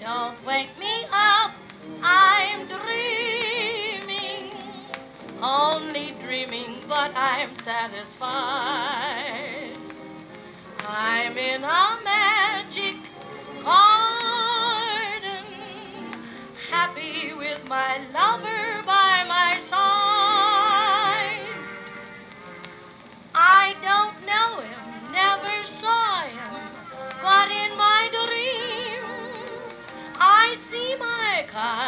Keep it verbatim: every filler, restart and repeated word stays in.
Don't wake me up, I'm dreaming, only dreaming, but I'm satisfied. I'm in a magic garden, happy with my lover by my side. I don't know him, never saw him, but in my dreams I see my kind.